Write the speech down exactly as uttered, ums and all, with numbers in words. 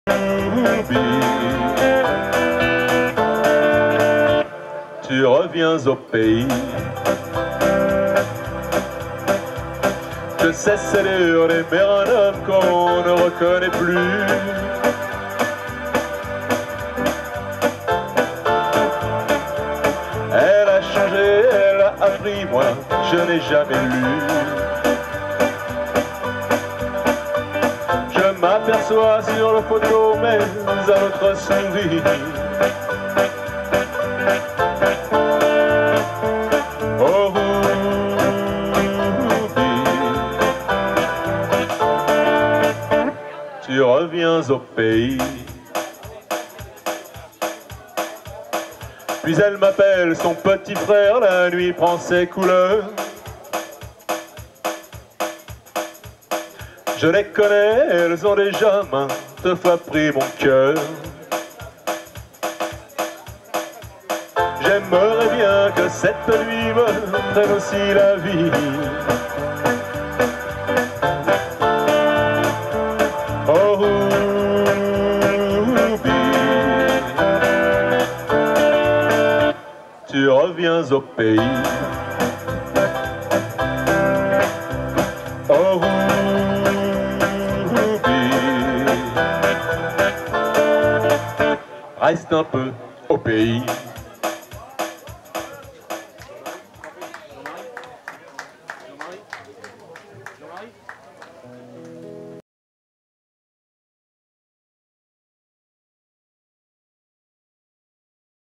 Tu reviens au pays. Je sais c'est dur d'aimer un homme qu'on ne reconnaît plus. Elle a changé, elle a appris, moi je n'ai jamais lu. Je m'aperçois sur le photo, mais à notre souris. Oh Ruby, tu reviens au pays. Puis elle m'appelle son petit frère, la nuit prend ses couleurs. Je les connais, elles ont déjà maintes fois pris mon cœur. J'aimerais bien que cette nuit me prenne aussi la vie. Oh Ruby, tu reviens au pays. Oh Ruby, reste un peu au pays.